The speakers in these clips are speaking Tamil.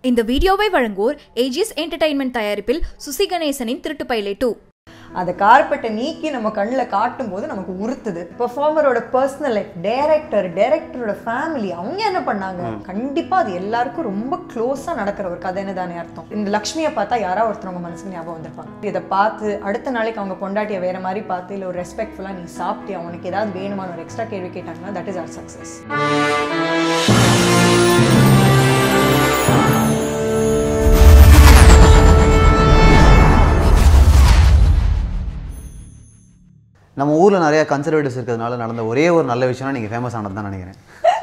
இந்த வீடியோவை வழங்குவோர் ஏஜிஸ் என்டர்டைன்மெண்ட் தயாரிப்பில் சுசி கணேசனின் திருட்டு பைலே 2. அந்த கார்பெட்டை நீக்கி நம்ம கண்ணில் காட்டும் போது நமக்கு உறுத்துது. பெர்ஃபார்மரோட பர்சனல் லைஃப், டைரக்டரோட ஃபேமிலி, அவங்க என்ன பண்ணாங்க, கண்டிப்பா அது எல்லாருக்கும் ரொம்ப க்ளோஸா நடக்கிற ஒரு கதைன்னு தானே அர்த்தம். இந்த லக்ஷ்மியை பார்த்தா யாரோ ஒருத்தவங்க மனசுக்கு ஞாபகம் வந்திருப்பாங்க. இதை பார்த்து அடுத்த நாளைக்கு அவங்க பொண்டாட்டியை வேற மாதிரி பார்த்து இல்லை ஒரு ரெஸ்பெக்ட்ஃபுல்லா நீ சாப்பிட்டியா, அவனுக்கு ஏதாவது வேணுமான ஒரு எக்ஸ்ட்ரா கேள்வி கேட்டாங்கன்னா தட் இஸ் அவர் சக்சஸ். நம்ம ஊரில் நிறையா கன்சர்வேட்டிவ்ஸ் இருக்கிறதுனால நடந்த ஒரே ஒரு நல்ல விஷயம்னா நீங்கள் ஃபேமஸ் ஆனது தான் நினைக்கிறேன்.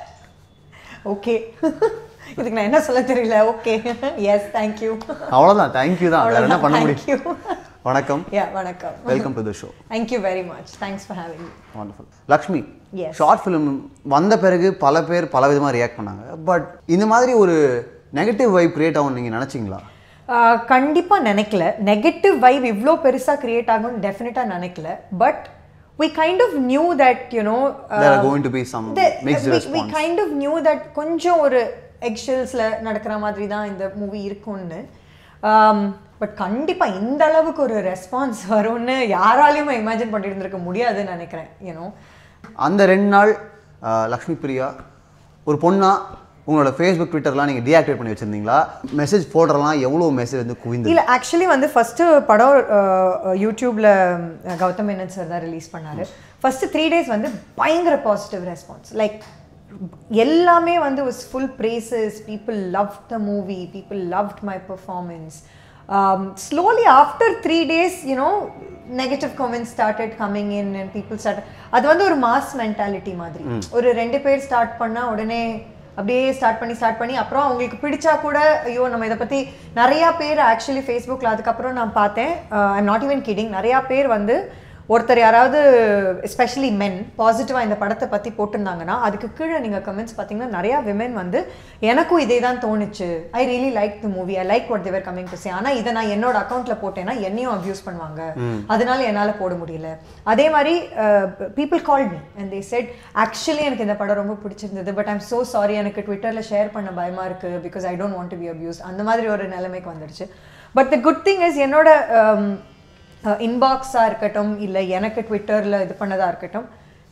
ஓகே, இதுக்கு நான் என்ன சொல்ல தெரியல. Okay, yes, thank you. அவ்வளோதான், தேங்க்யூ தான், வேறு என்ன பண்ண முடியும். வணக்கம். வணக்கம். Welcome to the show. Thank you very much. Thanks for having me. Wonderful. Lakshmi, short film வந்த பிறகு பல பேர் பல விதமாக ரியாக்ட் பண்ணாங்க. பட் இந்த மாதிரி ஒரு நெகட்டிவ் வைப் கிரியேட் ஆகும்னு நீங்கள் நினச்சிங்களா? கண்டிப்பாக நினைக்கல. நெகட்டிவ் வைப் இவ்வளோ பெருசாக கிரியேட் ஆகும்னு டெஃபினட்டாக நினைக்கல. But we kind of knew that, you know, there are going to be some mixed response. We kind of knew that கொஞ்சம் ஒரு எக்ஷெல்ஸில் நடக்கிற மாதிரி தான் இந்த மூவி இருக்கும்னு. பட் கண்டிப்பாக இந்த அளவுக்கு ஒரு ரெஸ்பான்ஸ் வரும்னு யாராலையும் இமேஜின் பண்ணிட்டு இருந்திருக்க முடியாதுன்னு நினைக்கிறேன். யூனோ, அந்த 2 நாள் லக்ஷ்மி பிரியா ஒரு பொண்ணா உங்களோட ஃபேஸ்புக் ட்விட்டர்லாம் நீங்கள் டீஆக்டிவேட் பண்ணி வச்சுருந்தீங்களா? மெசேஜ் போடுறலாம் எவ்வளோ மெசேஜ் வந்து குவிந்து? இல்லை, ஆக்சுவலி வந்து ஃபஸ்ட்டு படம் யூடியூப்பில் கௌதம் மேனன் சார் தான் ரிலீஸ் பண்ணார். ஃபஸ்ட்டு 3 days வந்து பயங்கர பாசிட்டிவ் ரெஸ்பான்ஸ். லைக் எல்லாமே வந்து was full praises. People loved the movie, people loved my performance. Slowly after 3 days, you know, negative comments started coming in and people started, அது வந்து ஒரு மாஸ் மென்டாலிட்டி மாதிரி. ஒரு 2 பேர் ஸ்டார்ட் பண்ணால் உடனே அப்படியே ஸ்டார்ட் பண்ணி அப்புறம் அவங்களுக்கு பிடிச்சா கூட ஐயோ நம்ம இதை பற்றி நிறையா பேர் ஆக்சுவலி ஃபேஸ்புக்கில் அதுக்கப்புறம் நான் பார்த்தேன். I am not even kidding. நிறையா பேர் வந்து ஒருத்தர் யாராவது எஸ்பெஷலி மென் பாசிட்டிவாக இந்த படத்தை பற்றி போட்டிருந்தாங்கன்னா அதுக்கு கீழே நீங்கள் கமெண்ட்ஸ் பார்த்தீங்கன்னா நிறையா விமென் வந்து எனக்கும் இதே தான் தோணுச்சு, I really like the movie, I like what they're coming to say, ஆனால் இதை நான் என்னோட அக்கௌண்ட்டில் போட்டேன்னா என்னையும் அப்யூஸ் பண்ணுவாங்க, அதனால என்னால் போட முடியல. அதே மாதிரி people called me and they said actually எனக்கு இந்த படம் ரொம்ப பிடிச்சிருந்தது, பட் ஐம் ஸோ சாரி, எனக்கு ட்விட்டரில் ஷேர் பண்ண பயமாக இருக்குது because I don't want to be abuse. அந்த மாதிரி ஒரு நிலைமைக்கு வந்துடுச்சு. But the good thing is என்னோட இன்பாக்ஸாக இருக்கட்டும் இல்லை எனக்கு ட்விட்டரில் இது பண்ணதாக இருக்கட்டும்,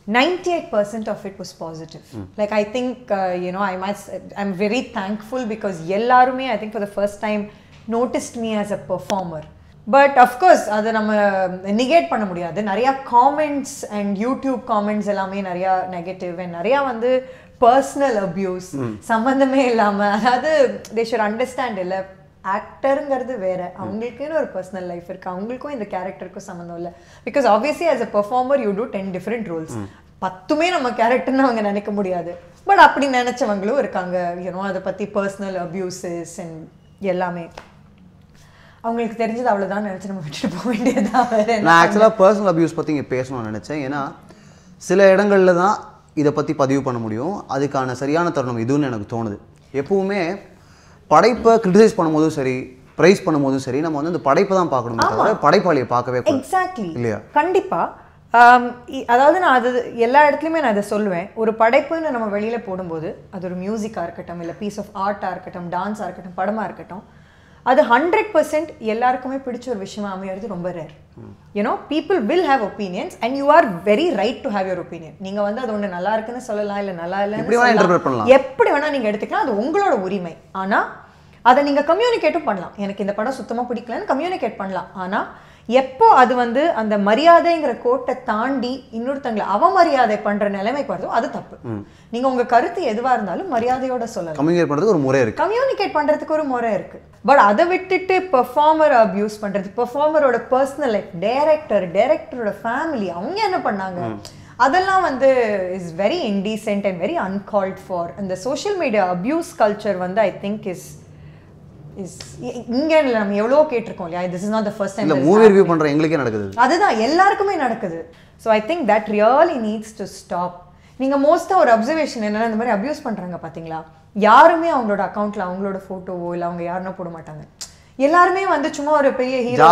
98% of it was positive. Like I think, you know, I'm very thankful because எல்லாருமே I think for the first time noticed me as a performer. But of course அதை நம்ம நெகேட் பண்ண முடியாது. நிறையா காமெண்ட்ஸ் அண்ட் யூடியூப் காமெண்ட்ஸ் எல்லாமே நிறையா நெகட்டிவ் அண்ட் நிறையா வந்து பர்சனல் அப்யூஸ் சம்மந்தமே இல்லாமல், அதாவது they should understand இல்லை, ஆக்டருங்கிறது வேற, அவங்களுக்குன்னு ஒரு பர்சனல் லைஃப் இருக்குது, அவங்களுக்கும் இந்த கேரக்டருக்கும் சம்மந்தம் இல்லை. Because obviously as a performer you do 10 different roles. 10மே நம்ம கேரக்டர்னு அவங்க நினைக்க முடியாது. பட் அப்படி நினைச்சவங்களும் இருக்காங்க. யூனோ, அதை பற்றி பர்சனல் அப்யூசஸ் அண்ட் எல்லாமே அவங்களுக்கு தெரிஞ்சது அவ்வளோதான் நினச்சி நம்ம விட்டுட்டு போக வேண்டியதான். நான் ஆக்சுவலாக பர்சனல் அப்யூஸ் பற்றி இங்கே பேசணும்னு நினச்சேன். ஏன்னா சில இடங்களில் தான் இதை பற்றி பதிவு பண்ண முடியும். அதுக்கான சரியான தருணம் இதுன்னு எனக்கு தோணுது. எப்பவுமே படைப்பை கிரிட்டிசைஸ் பண்ணும்போதும் சரி, ப்ரைஸ் பண்ணும்போதும் சரி, நம்ம வந்து அந்த படைப்பை தான் பார்க்கணுமே தவிர படைப்பாளியை பார்க்கவே கூடாது. எக்ஸாக்ட்லி, இல்லையா? கண்டிப்பாக. அதாவது நான் அது எல்லா இடத்துலையுமே நான் அதை சொல்லுவேன். ஒரு படைப்புன்னு நம்ம வெளியில் போடும்போது அது ஒரு மியூசிக்காக இருக்கட்டும், இல்லை பீஸ் ஆஃப் ஆர்ட்டாக இருக்கட்டும், டான்ஸாக இருக்கட்டும், படமாக இருக்கட்டும், அது 100% எல்லாருக்குமே பிடிச்ச ஒரு விஷயமா அமையிறது ரொம்ப rare. You know, people will have opinions and you are very right to have your opinion. நீங்கள் வந்து அது ஒன்று நல்லா இருக்குன்னு சொல்லலாம், இல்லை நல்லா இல்லைன்னு எப்படி வேணால் நீங்கள் எடுத்துக்கலாம், அது உங்களோட உரிமை. ஆனால் அதை நீங்கள் கம்யூனிகேட்டும் பண்ணலாம். எனக்கு இந்த படம் சுத்தமாக பிடிக்கலன்னு கம்யூனிகேட் பண்ணலாம். ஆனால் எப்போ அது வந்து அந்த மரியாதைங்கிற கோட்டை தாண்டி இன்னொருத்தங்களை அவமரியாதை பண்ற நிலைமைக்கு வருதோ அது தப்பு. நீங்க உங்க கருத்து எதுவா இருந்தாலும் மரியாதையோட சொல்லலாம். கம்யூனிகேட் பண்றதுக்கு ஒரு முறை இருக்கு. கம்யூனிகேட் பண்றதுக்கு ஒரு முறை இருக்கு. பட் அதை விட்டுட்டு பெர்ஃபார்மர் அபியூஸ் பண்றது, பெர்ஃபார்மரோட பர்சனல் லைஃப், டைரக்டரோட ஃபேமிலி, அவங்க என்ன பண்ணாங்க, அதெல்லாம் வந்து is very indecent and very uncalled for. அந்த சோஷியல் மீடியா அபியூஸ் கல்ச்சர் வந்து ஐ திங்க் இஸ் இங்க நம்ம எவ்வளோ கேட்டிருக்கோம் இல்லையா. This is not the first time. Movie review பண்ற எங்களுக்கே நடக்குது. அதுதான் எல்லாருக்குமே நடக்குது. So I think that really needs to stop. நீங்கள் மோஸ்ட்டாக ஒரு அப்சர்வேஷன் என்னன்னா, இந்த மாதிரி அப்யூஸ் பண்ணுறாங்க பார்த்தீங்களா, யாருமே அவங்களோட அக்கௌண்ட்டில் அவங்களோட ஃபோட்டோவோ இல்லை அவங்க யாருன்னா போட மாட்டாங்க. எல்லாருமே வந்து சும்மா ஒரு பெரிய ஹீரோ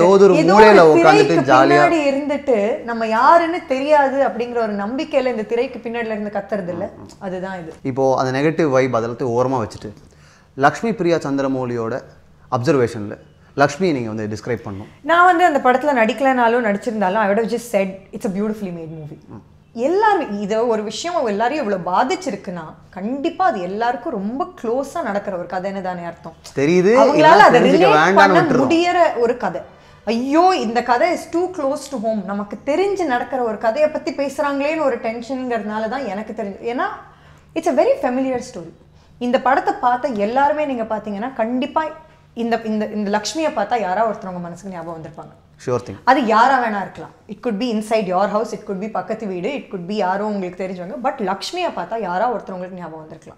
பின்னாடி இருந்துட்டு நம்ம யாருன்னு தெரியாது அப்படிங்கிற ஒரு நம்பிக்கையில இந்த திரைக்கு பின்னாடில இருந்து கத்துறது இல்லை. அதுதான் இது. இப்போ அந்த நெகட்டிவ் வைப் அதெல்லாத்தையும் ஓரமாக வச்சுட்டு லக்ஷ்மி பிரியா சந்திரமௌலியோட அப்சர்வேஷனில் லக்ஷ்மியை நீங்கள் வந்து டிஸ்கிரைப் பண்ணணும். நான் வந்து அந்த படத்தில் நடிக்கலைனாலும் நடிச்சிருந்தாலும் I would have just said it's a beautifully made movie. எல்லாரும் இதை ஒரு விஷயம் எல்லாரையும் இவ்வளோ பாதிச்சிருக்குன்னா கண்டிப்பாக அது எல்லாருக்கும் ரொம்ப க்ளோஸாக நடக்கிற ஒரு கதைன்னு தானே அர்த்தம். தெரியுது, அவங்களால அதை ரிலேட் பண்ண முடியற ஒரு கதை. ஐயோ இந்த கதை is too close to home, நமக்கு தெரிஞ்சு நடக்கிற ஒரு கதையை பற்றி பேசுகிறாங்களேன்னு ஒரு டென்ஷனுங்கிறதுனால தான் எனக்கு தெரிஞ்சு. ஏன்னா it's a very familiar story. இந்த படத்தை பார்த்த எல்லாருமே நீங்கள் பார்த்தீங்கன்னா கண்டிப்பாக இந்த இந்த இந்த லக்ஷ்மியை பார்த்தா யாராவது ஒருத்தவங்க மனசுக்கு ஞாபகம் வந்திருப்பாங்க. Sure thing. அது யாரா வேணா இருக்கலாம். It could be inside your house, it could be பக்கத்து வீடு, இட் குட் பி யாரும் உங்களுக்கு தெரிஞ்சவங்க. பட் லக்ஷ்மியை பார்த்தா யாரா ஒருத்தவங்களுக்கு ஞாபகம் வந்திருக்கலாம்.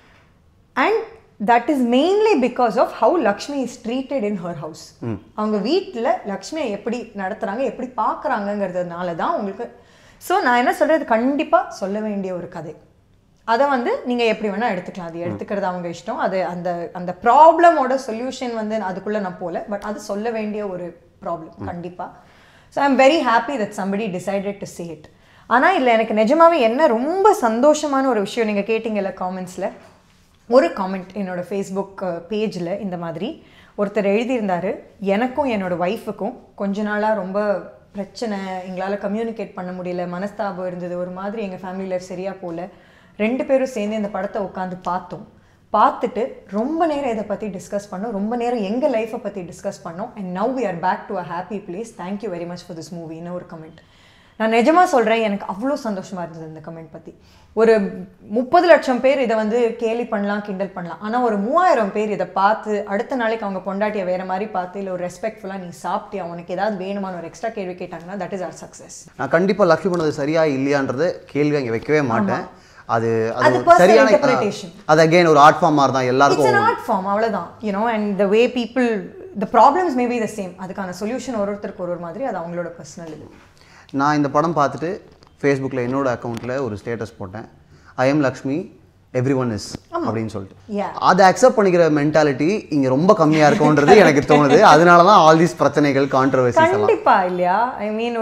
And that is mainly because of how Lakshmi is treated in her house. அவங்க வீட்டில் லக்ஷ்மியை எப்படி நடத்துகிறாங்க, எப்படி பார்க்குறாங்கங்கிறதுனால தான் உங்களுக்கு. ஸோ நான் என்ன சொல்கிறது, கண்டிப்பாக சொல்ல வேண்டிய ஒரு கதை. அதை வந்து நீங்கள் எப்படி வேணால் எடுத்துக்கலாம். அது எடுத்துக்கிறது அவங்க இஷ்டம். அது அந்த அந்த ப்ராப்ளமோட சொல்யூஷன் வந்து அதுக்குள்ளே நான் போகல. பட் அது சொல்ல வேண்டிய ஒரு ப்ராப்ளம் கண்டிப்பாக. So I am very happy that somebody decided to say it. ஆனால் இல்லை எனக்கு நிஜமாவே என்ன ரொம்ப சந்தோஷமான ஒரு விஷயம், நீங்கள் கேட்டிங்கல்ல காமெண்ட்ஸில், ஒரு காமெண்ட் என்னோடய ஃபேஸ்புக் பேஜில் இந்த மாதிரி ஒருத்தர் எழுதியிருந்தார். எனக்கும் என்னோடய ஒய்ஃபுக்கும் கொஞ்ச நாளாக ரொம்ப பிரச்சனை, எங்களால் கம்யூனிகேட் பண்ண முடியல, மனஸ்தாபம் இருந்தது, ஒரு மாதிரி எங்கள் ஃபேமிலி லைஃப் சரியாக போகல. 2 பேரும் சேர்ந்து இந்த படத்தை உட்காந்து பார்த்தோம். பார்த்துட்டு ரொம்ப நேரம் இதை பற்றி டிஸ்கஸ் பண்ணோம், ரொம்ப நேரம் எங்கள் லைஃப்பை பற்றி டிஸ்கஸ் பண்ணோம். And now we are back to a happy place. Thank you very much for this மூவின்னு ஒரு கமெண்ட். நான் நிஜமாக சொல்கிறேன், எனக்கு அவ்வளோ சந்தோஷமாக இருந்தது இந்த கமெண்ட் பற்றி. ஒரு 30 லட்சம் பேர் இதை வந்து கேலி பண்ணலாம், கிண்டல் பண்ணலாம். ஆனால் ஒரு 3000 பேர் இதை பார்த்து அடுத்த நாளைக்கு அவங்க பொண்டாட்டியை வேறு மாதிரி பார்த்து, இல்லை ஒரு ரெஸ்பெக்ட்ஃபுல்லாக நீ சாப்பிட்டியா, உனக்கு ஏதாவது வேணுமான்னு ஒரு எக்ஸ்ட்ரா கேள்வி கேட்டாங்கன்னா தட் இஸ் அவர் சக்ஸஸ். நான் கண்டிப்பாக லக்ஷ்மி பண்ணது சரியா இல்லையான்றது கேள்வி அங்கே வைக்கவே மாட்டேன். அது சரியான இன்டர்பிரேஷன். அது அகைன் ஒரு ஆர்ட் ஃபார்ம் மாதிரி தான் எல்லாருக்கும். இட்ஸ் an art form அவ்வளவுதான். you know, and the way people, the problems may be the same. அதுக்கான சொல்யூஷன் ஒருத்தருக்கு ஒரு மாதிரி, அது அவங்களோட பர்சனல் இது. நான் இந்த படம் பார்த்துட்டு ஃபேஸ்புக்கில் என்னோட அக்கௌண்ட்டில் ஒரு ஸ்டேட்டஸ் போட்டேன், I am Lakshmi everyone is அப்படின்னு சொல்லிட்டு. அதை அக்செப்ட் பண்ணிக்கிற மென்டாலிட்டி இங்கே ரொம்ப கம்மியாக இருக்கும்ன்றது எனக்கு தோணுது. அதனால தான் ஆல் தீஸ் பிரச்சனைகள், கான்ட்ரவர்சிஸ் கண்டிப்பாக இல்லையா. ஐ மீன்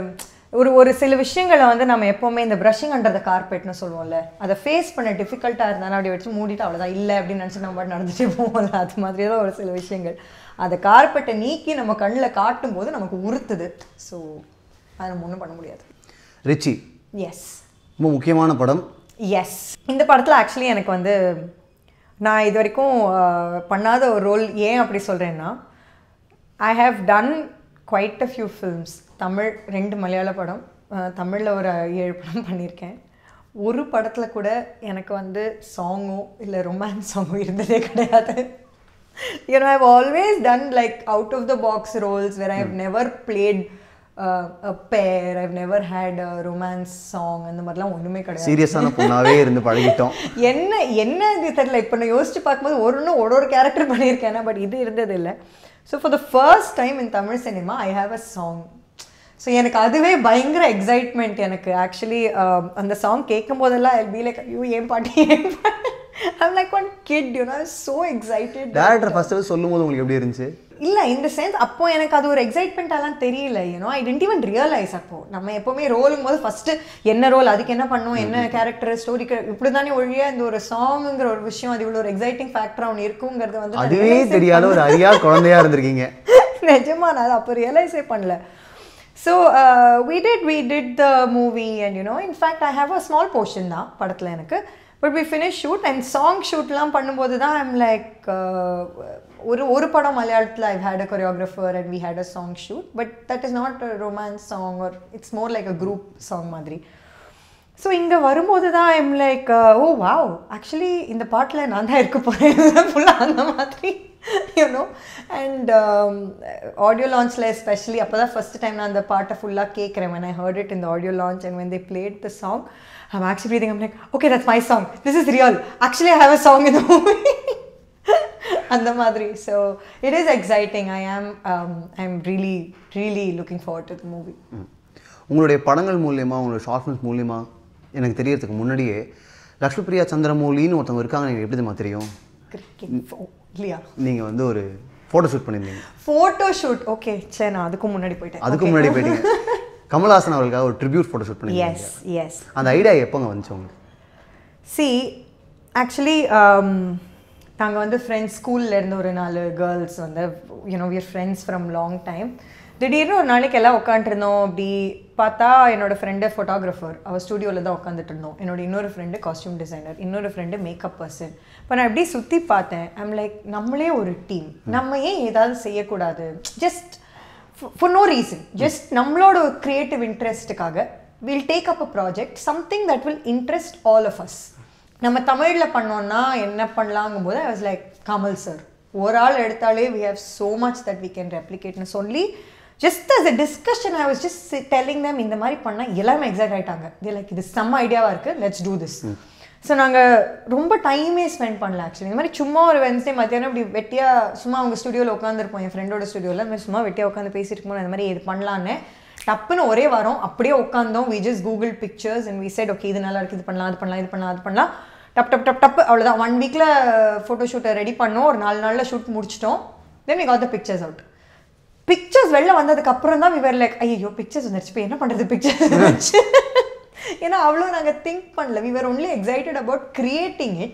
ஒரு சில விஷயங்களை வந்து நம்ம எப்போவுமே இந்த ப்ரஷிங் அண்டர் த கார்பெட்னு சொல்லுவோம்ல, அதை ஃபேஸ் பண்ண டிஃபிகல்ட்டாக இருந்தாலும் அப்படி வச்சு மூடிட்டு அவ்வளோதான் இல்லை அப்படின்னு நினச்சி நம்ம பாட்டு நடந்துகிட்டே போவோம்ல, அது மாதிரி தான் ஒரு சில விஷயங்கள். அந்த கார்பெட்டை நீக்கி நம்ம கண்ணில் காட்டும் போது நமக்கு உறுத்துது. ஸோ அதை நம்ம ஒன்றும் பண்ண முடியாது. ரிச்சி எஸ், ரொம்ப முக்கியமான படம். எஸ், இந்த படத்தில் ஆக்சுவலி எனக்கு வந்து நான் இது வரைக்கும் பண்ணாத ஒரு ரோல். ஏன் அப்படி சொல்கிறேன்னா, I have done quite a few films. Tamil 2 மலையாள படம், தமிழில் ஒரு 7 படம் பண்ணியிருக்கேன். ஒரு படத்தில் கூட எனக்கு வந்து சாங்கோ இல்லை ரொமான்ஸ் சாங்கோ இருந்ததே கிடையாது. You know, I've always done like out of the box roles where I've never played a pair, I've never had a romance song. அந்த மாதிரிலாம் ஒன்றுமே கிடையாது. சீரியஸான பொண்ணாவே இருந்து பழகிட்டோம். என்ன இது தெரியல. இப்போ நான் யோசிச்சு பார்க்கும்போது ஒரு கேரக்டர் பண்ணியிருக்கேன், பட் இது இருந்தது இல்லை. So for the first time in Tamil cinema I have a song. So எனக்கு அதுவே பயங்கர எக்ஸைட்மெண்ட். எனக்கு ஆக்சுவலி அந்த சாங் கேட்கும் போதெல்லாம் ஐ பி லைக், ஐயோ ஏன் பாட்டி, I'm like one kid, you know, I was so excited. Director first சொல்லும்போது உங்களுக்கு எப்படி இருந்துச்சு? இல்லை, இந்த சென்ஸ் அப்போ எனக்கு அது ஒரு எக்ஸைட்மெண்ட்டாலாம் தெரியல. You know, I didn't even realise. அப்போது நம்ம எப்போவுமே ரோலும் போது ஃபஸ்ட்டு என்ன ரோல், அதுக்கு என்ன பண்ணுவோம், என்ன கேரக்டர், ஸ்டோரிக்கு இப்படி தானே ஒழிய இந்த ஒரு சாங்குங்கிற ஒரு விஷயம், அது இவ்வளோ ஒரு எக்ஸைட்டிங் ஃபேக்டராக ஒன்று இருக்குங்கிறது வந்து அதுவே தெரியாத ஒரு அறியா குழந்தையாக இருந்திருக்கீங்க. நிஜமா நான் அப்போ ரியலைஸே பண்ணல. So we did the movie, and you know, in fact I have a small portion da padathla enakku, but we finished shoot and song shoot lam பண்ணும்போது தான் I'm like ஒரு படம் மலையாளத்தில் I've had a choreographer and we had a song shoot, but that is not a romance song, or it's more like a group song மாதிரி. ஸோ இங்கே வரும்போது தான் I'm like oh wow, actually இந்த பாட்டில் நான் தான் இருக்க போகிறேன் ஃபுல்லாக அந்த மாதிரி, you know. And audio launchல especially அப்போ தான் ஃபர்ஸ்ட் டைம் நான் அந்த பாட்டை ஃபுல்லாக கேட்குறேன். when I heard it in the audio launch and when they played the song, I'm actually breathing, I'm like okay, that's my song, this is real, actually I have a song in the movie. அந்த மாதிரி. So it is exciting. I'm really looking forward to the movie. உங்களுடைய படங்கள் மூலியமா, உங்களுடைய ஷார்ட் ஃபிலிம்ஸ் மூலியமா எனக்கு தெரியறதுக்கு முன்னாடியே லக்ஷ்மி பிரியா சந்திரமௌலின்னு ஒருத்தவங்க இருக்காங்க, நீங்கள் எப்படி தெரியுமா தெரியும்? இல்லையா, நீங்கள் வந்து ஒரு ஃபோட்டோ ஷூட் பண்ணியிருந்தீங்க. ஃபோட்டோ ஷூட், ஓகே, சரி, நான் அதுக்கு முன்னாடி போயிட்டீங்க. கமல்ஹாசன் அவர்களுக்காக ஒரு ட்ரிபியூட் ஃபோட்டோ ஷூட் பண்ணியிருந்தீங்க. எஸ். அந்த ஐடியா எப்போங்க வந்துச்சு உங்களுக்கு? See, actually நாங்கள் வந்து ஃப்ரெண்ட்ஸ் ஸ்கூல்ல இருந்து ஒரு 4 கேர்ள்ஸ் வந்து we are friends from long time. திடீர்னு ஒரு நாளைக்கு எல்லாம் உட்காந்துருந்தோம். அப்படி பார்த்தா என்னோட ஃப்ரெண்டு ஃபோட்டோகிராஃபர், அவள் ஸ்டூடியோவில் தான் உட்காந்துட்டு இருந்தோம். என்னோட இன்னொரு ஃப்ரெண்டு காஸ்டியூம் டிசைனர், இன்னொரு ஃப்ரெண்டு மேக்கப் பர்சன். இப்போ நான் எப்படி சுற்றி பார்த்தேன், ஐம் லைக் நம்மளே ஒரு டீம், நம்ம ஏன் ஏதாவது செய்யக்கூடாது, just for no reason, just நம்மளோட ஒரு க்ரியேட்டிவ் இன்ட்ரெஸ்ட்டுக்காக will take up a project, something that will interest all of us. நம்ம தமிழில் பண்ணோன்னா என்ன பண்ணலாங்கும் போது I was like Kamal sir ஒரு ஆள் எடுத்தாலே we have so much that we can replicate ன்னு சொல்லி just as a discussion I was just telling them இந்த மாதிரி பண்ணால் எல்லாருமே எக்ஸைட் ஆகிட்டாங்க. they like இது செம்ம ஐடியாவாக இருக்குது, let's do this. ஸோ நாங்கள் ரொம்ப டைமே ஸ்பெண்ட் பண்ணல ஆக்சுவலி. இந்த மாதிரி சும்மா ஒரு வென்ஸ்டே மத்தியானம் இப்படி வெட்டியாக சும்மா அவங்க ஸ்டுடியோவில் உட்காந்துருப்போம், என் ஃப்ரெண்டோட ஸ்டுடியோவில். அந்த மாதிரி சும்மா வெட்டியாக உட்காந்து பேசிட்டு இருக்கும்போது அந்த மாதிரி இது பண்ணலான்னு டப்புன்னு ஒரே வாரம் அப்படியே உட்காந்தோம். we just googled pictures and we said okay இது நல்லா இருக்குது, இது பண்ணலாம், அது பண்ணலாம், இது பண்ணலாம், அது பண்ணலாம். டப் டப் டப் டப் அவ்வளோதான். 1 வீக்கில் ஃபோட்டோ ஷூட்டை ரெடி பண்ணோம். ஒரு 4 நாளில் ஷூட் முடிச்சிட்டோம். Then we got the pictures out. Pictures வெளில வந்ததுக்கு அப்புறம் தான் we were like ஐயோ பிக்சர்ஸ் வந்துருச்சு, இப்போ என்ன பண்ணுறது பிக்சர்ஸ் வந்துருச்சு. ஏன்னா அவ்வளோ நாங்கள் திங்க் பண்ணல. we were only excited about creating it.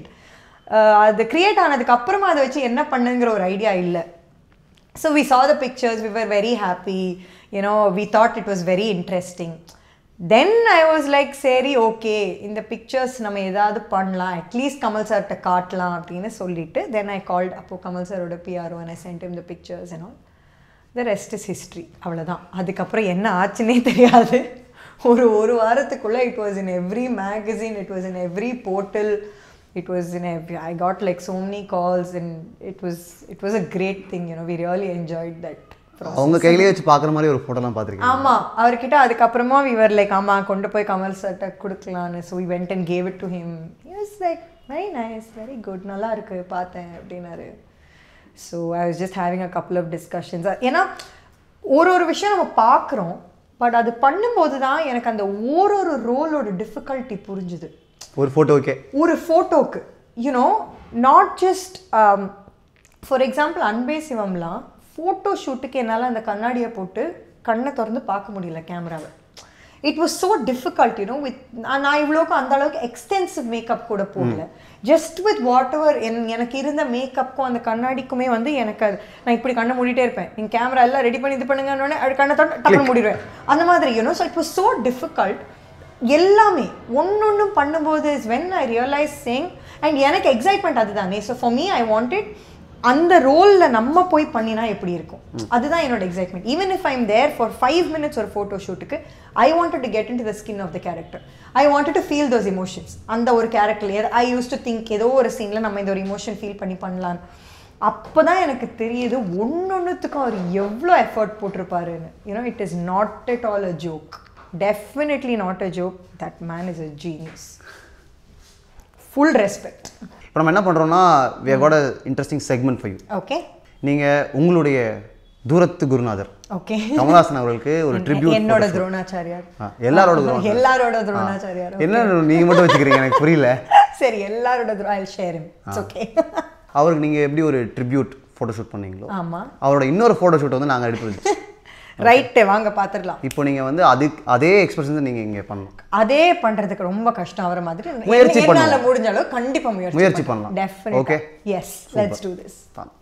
அது க்ரியேட் ஆனதுக்கு அப்புறமா அதை வச்சு என்ன பண்ணுங்கிற ஒரு ஐடியா இல்லை. So we saw the pictures, we were very happy, we thought it was very interesting. Then I was like சரி ஓகே இந்த பிக்சர்ஸ் நம்ம ஏதாவது பண்ணலாம், அட்லீஸ்ட் கமல் சார்கிட்ட காட்டலாம் அப்படின்னு சொல்லிட்டு then I called அப்போ கமல் சாரோட PRO and I sent him the pictures and all. The rest is history. அவ்வளோதான். அதுக்கப்புறம் என்ன ஆச்சுன்னே தெரியாது. ஒரு வாரத்துக்குள்ளே it was in every magazine, it was in every portal, it was in every, I got like so many calls and it was a great thing, we really enjoyed that. அவங்க கையிலே வச்சு பார்க்குற மாதிரி ஒரு ஃபோட்டோலாம் பார்த்துருக்கேன். ஆமாம், அவர்கிட்ட அதுக்கப்புறமா we were like ஆமாம் கொண்டு போய் கமல் சார்ட்ட கொடுக்கலான்னு. So we went and gave it to him. He was like very nice, very good, நல்லா இருக்கு பார்த்தேன் அப்படின்னாரு. So I was just having a couple of discussions. ஏன்னா ஒரு விஷயம் நம்ம பார்க்குறோம், பட் அது பண்ணும்போது தான் எனக்கு அந்த ஒரு ரோலோட டிஃபிகல்ட்டி புரிஞ்சுது. ஒரு ஃபோட்டோக்கு not just for example Anbe சிவம்லாம் ஃபோட்டோ ஷூட்டுக்கு என்னால் அந்த கண்ணாடியை போட்டு கண்ணை திறந்து பார்க்க முடியல கேமராவை. It was so difficult with நான் இவ்வளோக்கு அந்த அளவுக்கு எக்ஸ்டென்சிவ் மேக்கப் கூட போடல. ஜஸ்ட் வித் வாட் எவர் எனக்கு இருந்த மேக்கப்புக்கும் அந்த கண்ணாடிக்குமே வந்து எனக்கு அது நான் இப்படி கண்ணை மூடிட்டே இருப்பேன். நீங்கள் கேமரா எல்லாம் ரெடி பண்ணி இது பண்ணுங்கன்னு அது கண்ணை டக்குனு மூடிடுவேன் அந்த மாதிரி so it was so difficult. எல்லாமே ஒன்னொன்னும் பண்ணும்போது is when I realise change and எனக்கு எக்ஸைட்மெண்ட் அதுதானே. So for me I wanted அந்த ரோலில் நம்ம போய் பண்ணினா எப்படி இருக்கும், அதுதான் என்னோட excitement. Even if I am there for 5 minutes ஒரு ஃபோட்டோ ஷூட்டுக்கு I wanted to get into the skin of the character. I wanted to feel those emotions. அந்த ஒரு character I use to think ஏதோ ஒரு சீனில் நம்ம இந்த ஒரு இமோஷன் ஃபீல் பண்ணலான்னு. அப்போ தான் எனக்கு தெரியுது ஒன்னொன்றுத்துக்கும் அவர் எவ்வளோ எஃபர்ட் போட்டிருப்பாருன்னு. It is not at all a joke, definitely not a joke. That man is a genius. Full respect. இப்போ நம்ம என்ன பண்ணுறோம்னா we have got a interesting segment for you. Okay, நீங்கள் உங்களுடைய தூரத்து குருநாதர் ஓகே கமலஹாசன் அவர்களுக்கு ஒரு ட்ரிபியூட். என்னோட துரோணாச்சாரியார், எல்லாரோட துரோணாச்சாரியார். என்ன நீங்கள் மட்டும் வச்சுக்கிறீங்க எனக்கு புரியல. சரி, எல்லாரோட I'll share him. It's okay. அவருக்கு நீங்கள் எப்படி ஒரு ட்ரிபியூட் ஃபோட்டோ ஷூட் பண்ணீங்களோ ஆமாம், அவரோட இன்னொரு ஃபோட்டோ ஷூட் வந்து நாங்கள் எடுத்து ரைட்டு வாங்க பார்த்துடலாம். இப்போ நீங்கள் வந்து அதே எக்ஸ்பிரஷன் நீங்கள் இங்கே பண்ணணும். அதே பண்ணுறதுக்கு ரொம்ப கஷ்டம் வர மாதிரி முயற்சி என்னால் முடிஞ்சாலும் கண்டிப்பாக முயற்சி பண்ணலாம். Definitely. Okay, yes, let's do this.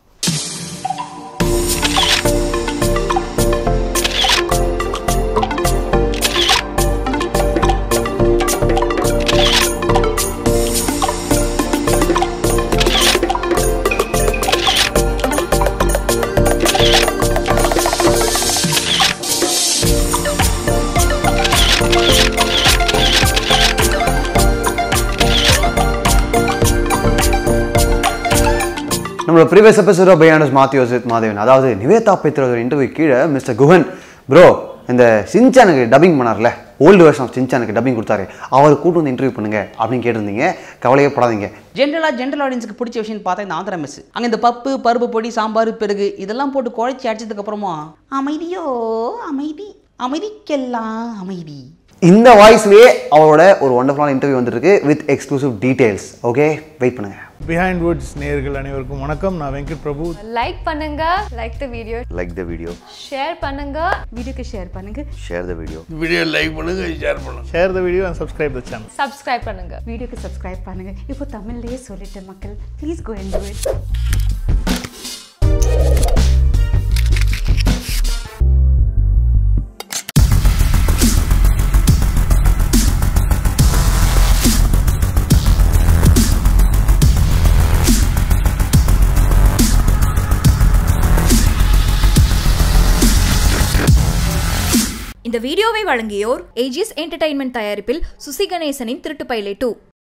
நம்மளோட ப்ரீவியஸ் எபிசோட் ஆஃப் பையாண்டஸ் மாத்தியோஸ் வித் மாதேவன், அதாவது நிவேதா பேத்ரோட இன்டர்வியூ கீழே மிஸ்டர் குஹன் ப்ரோ இந்த சின்சானுக்கு டப்பிங் பண்ணார்ல, ஓல்டு வெர்ஷன் ஆஃப் சின்சானுக்கு டப்பிங் கொடுத்தாரு, அவர் கூட்டு வந்து இன்டர்வியூ பண்ணுங்க அப்படின்னு கேட்டிருந்தீங்க. கவலையே படாதீங்க. ஜென்ரல் ஆடியன்ஸுக்கு பிடிச்ச விஷயம் பார்த்தா இந்த ஆந்திரா மெஸ். அங்கே இந்த பருப்பு பொடி, சாம்பார், பெருகு இதெல்லாம் போட்டு குழைச்சி அடிச்சதுக்கு அப்புறமா அமைதிக்கெல்லாம் அமைதி. இந்த வாய்ஸ்லேயே அவரோட ஒரு ஒண்டர்ஃபுல்லான இன்டர்வியூ வந்துருக்கு with exclusive details. Okay, wait பண்ணுங்க. Behind Woods நேயர்கள் அனைவருக்கும் வணக்கம். நான் வெங்கட் பிரபு. லைக் பண்ணுங்க, like the video. Like the video. Share பண்ணுங்க, வீடியோக்கு ஷேர் பண்ணுங்க. Share the video. Video like பண்ணுங்க, ஷேர் பண்ணுங்க. Share the video and subscribe the channel. Subscribe பண்ணுங்க. வீடியோக்கு சப்ஸ்கிரைப் பண்ணுங்க. இப்போ தமிழ்லயே சொல்லிட்டேன் மக்கள். Please go and do it. இந்த வீடியோவை வழங்கியோர் ஏஜிஸ் என்டர்டெயின்மெண்ட் தயாரிப்பில் சுசி கணேசனின் திருட்டு பைலே 2.